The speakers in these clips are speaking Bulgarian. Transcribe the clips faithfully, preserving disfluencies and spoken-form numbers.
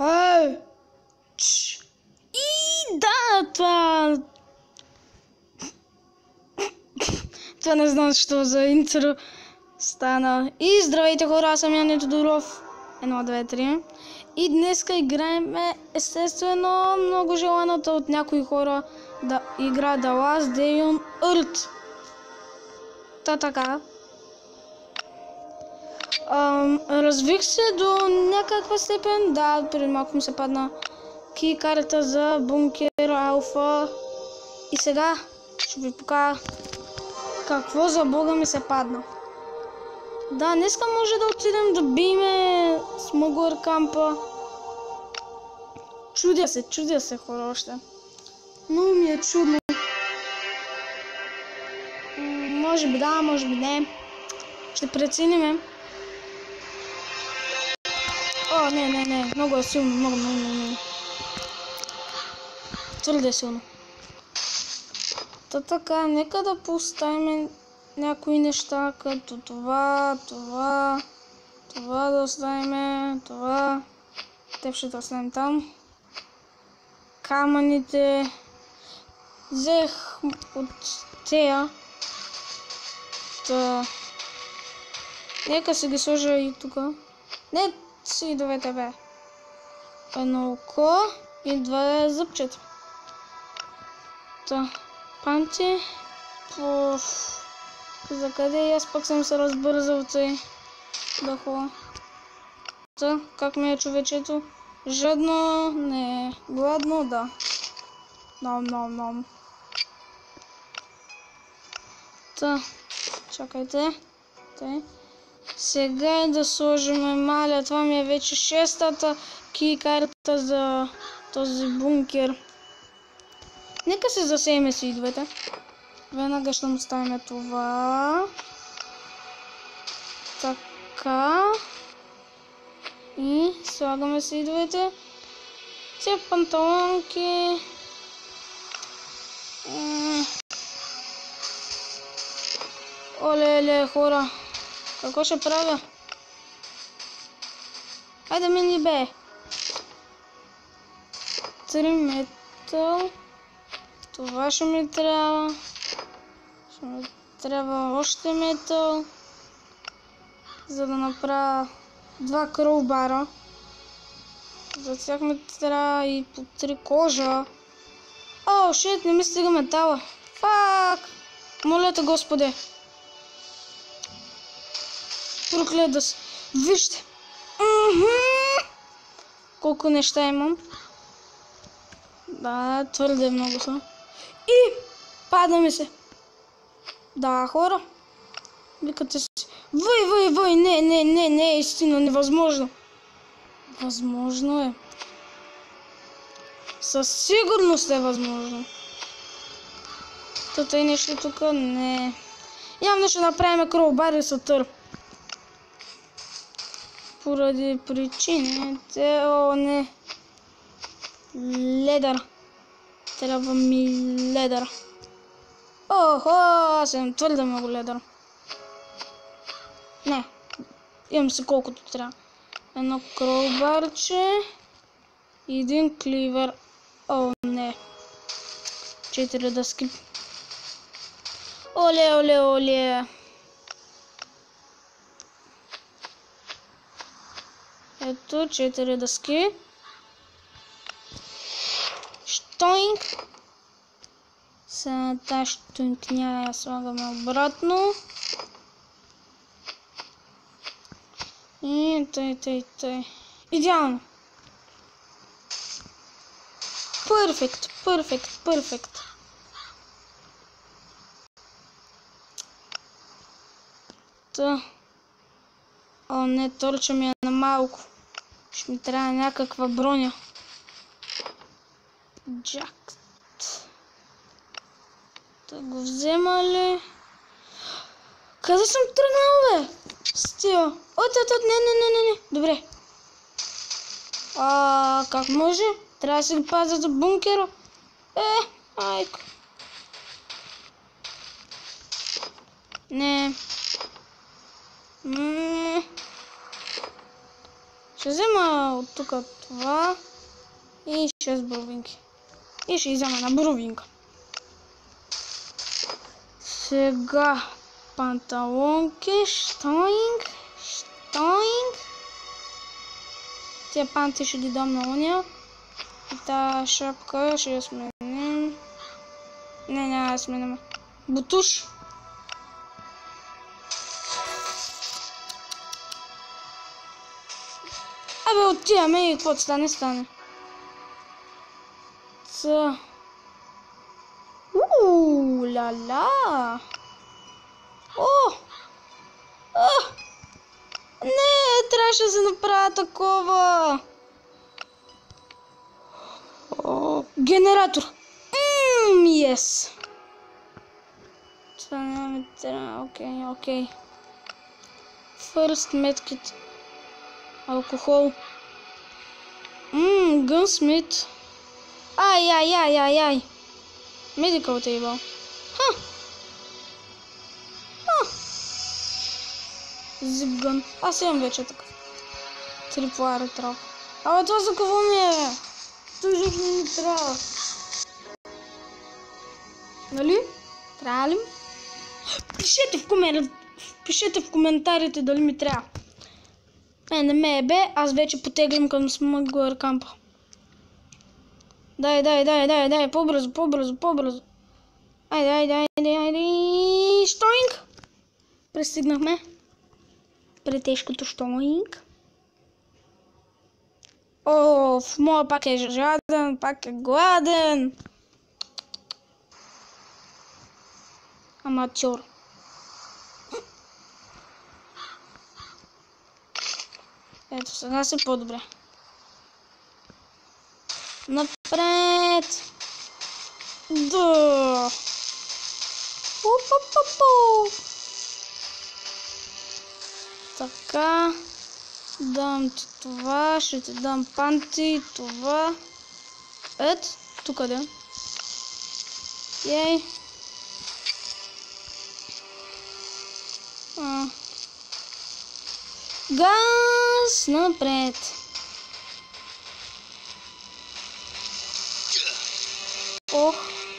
Ей! Чш! И да, това... Това не знам защо за интро стана. И здравейте хора, аз съм Ян Тодоров. Едно, две, три. И днеска играем естествено много желаната от някои хора да игра The Last Day on Earth. Та така. Ам, развих се до някаква степен. Да, преди малко ми се падна ки карта за бункер алфа. И сега ще ви покажа какво за бога ми се падна. Да, днеска може да отидем да биеме смъглър кампа. Чудя се, чудя се хора още. Но ми е чудно. М- може би да, може би не. Ще прецениме. О, не, не, не. Много е силно, много, много, много. Твърде е силно. Та така, нека да поставим някои неща, като това, това, това да оставим, това, те ще да оставим там. Камъните взех от тея. Та... Нека се ги сложа и тука. Не си довете бе. Едно око и два зъбчета. Та... Панти... Пуф... За къде и аз пък съм се разбързал тъй да ходя. Та, как ми е човечето? Жадно, не, гладно, да. Ном, ном, ном. Та, чакайте. Тъй. Сега е да сложим маля. Това ми е вече шестата ки карта за този бункер. Нека се засееме си идвете. Веднага ще му ставим това. Така. И слагаме си идвете. Те панталонки. Оле-ле, хора. Какво ще правя? Хайде мини бе. Три метал. Това ще ми трябва. Ще ми трябва още метал. За да направя два кролбара. За тях ми трябва и по три кожа. О, шит, не ми стига метала. Фак! Моля те, Господе. Проклет да се. Вижте. Мхм. Колко неща имам. Да, твърде много са. И пада ми се. Да, хора. Викате си. Въй, въй, въй. Не, не, не, не е истина. Невъзможно. Възможно е. Със сигурност е възможно. Тата и нещо тук не. Явно ще направим кролбар и сатър. Поради причините. О, не. Ледър. Трябва ми ледър. Охо, аз съм твърде много ледър. Не. Имам си колкото трябва. Едно кролбарче. И един кливер. О, не. Четири дъски. Оле, оле, оле. Ето, четири дъски. Штойнк. Сега тази штойнкня я слагаме обратно. И тъй, тъй, тъй. Идеално. Перфект, перфект, перфект. Та. О, не, торча ми е на малко. Ще ми трябва някаква броня. Джакт. Да го взема ли? Къде съм тръгнал, бе? Стига. От, от, от, не, не, не, не, не. Добре. А, как може? Трябва да се ги пазя за бункера. Е, айко. Не. Ммм. Ще взема от тук това и шест бровинки. И ще взема една бровинка. Сега панталонки, штойнг, штойнг. Тия панти ще ги дам на ония. И тази шапка ще я сменим. Не, няма да сменим. Бутуш. Абе, отиваме и каквото стане, стане. Ца. Ууу, ля-ля. О! А! Не, трябваше да се направя такова. О, генератор. Ммм, yes. Това не ми трябва. Окей, окей. First medkit. Алкохол. Ммм, гънсмит. Ай, ай, ай, ай, ай. Medical table. Ха. Ха. Зипгън. Аз имам вече такъв. Триплари трап. Абе, това за какво ми е? Той жив не ми трябва. Нали? Трябва ли? Пишете в коментарите. Пишете в коментарите дали ми трябва. Е, не ме е бе, аз вече потеглям към смъглър кампа. Дай, дай, дай, дай, дай, по-бързо, по-бързо, по-бързо. Айде, айде, айде, айде, штойнг. Пристигнахме. Претежкото штойнг. О, в моя пак е жаден, пак е гладен. Аматьор. Ето, сега си по-добре. Напред! Да! Пу-пу-пу-пу! Така. Дам ти това, ще ти дам панти, това. Ето, тук да. Ей. А. Газ напред. Ох.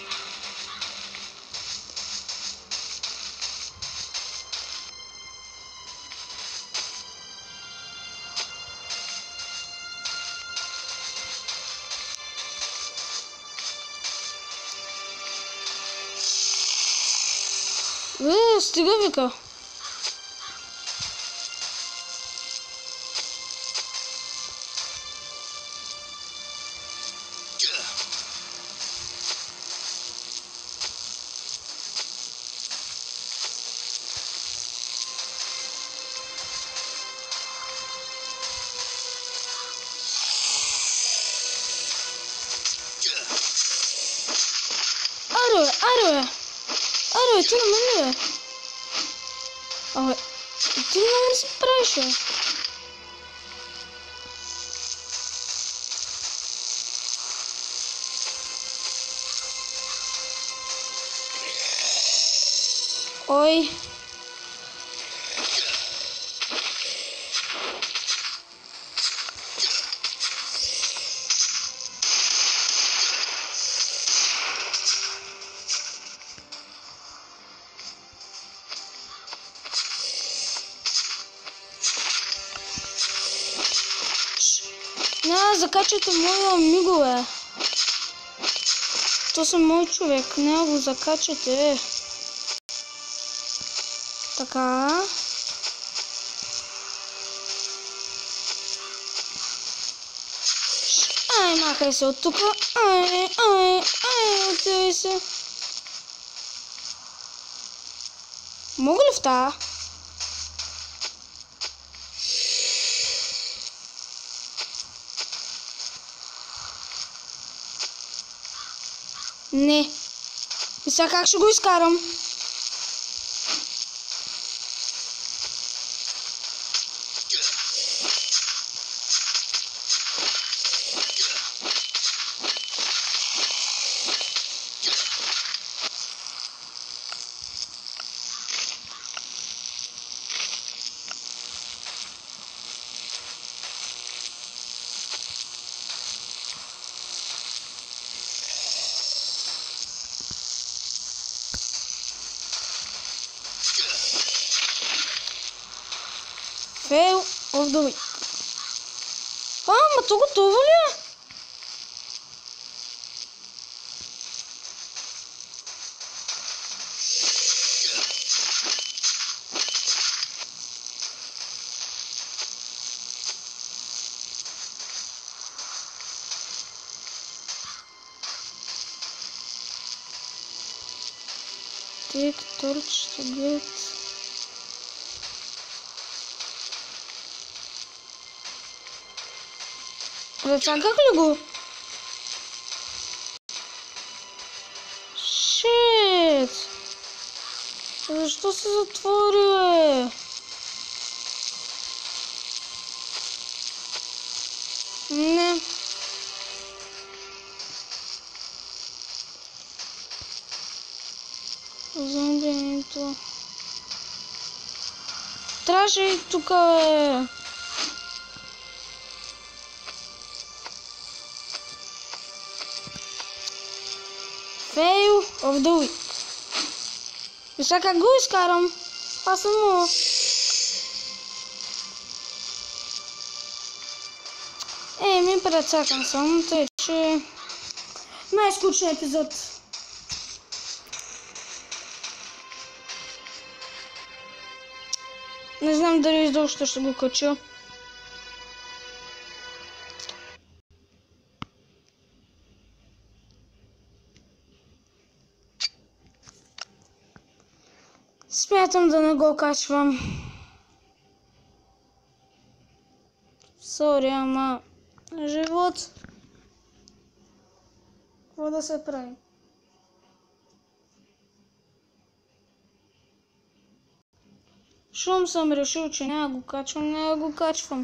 Е, стига вика. Аре, аре, аре, ти на мен ли? Абе, ти не ме се правиш, бе? Ой. Няма да закачате моя амиго, бе. То съм мой човек, няма го закачате. Така. Ай, махай се от тук. Ай, ай, ай, отивай се. Мога ли в тая? Не. И сега как ще го изкарам? Fail of the week. А, ма то готово ли е? Take torch to get... Зацаках ли го? Шит! Защо се затвори, бе? Не. Зомбието. Трябваше и тука, бе. Fail of the week. И сега как го изкарам? Аз съм му. Е, ми прецакам съм, тъй че... най-скучен епизод. Не знам дали изобщо ще го кача. Смятам да не го качвам. Сори, ама... живот. Какво да се прави? Шум съм решил, че няма го качвам, няма го качвам.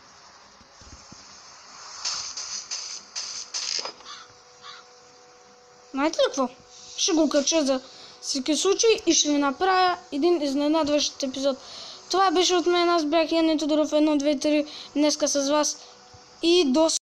Знаете ли какво? Ще го кача за всеки случай и ще ви направя един изненадващ епизод. Това беше от мен, аз бях Яни Тодоров едно две три днеска с вас и до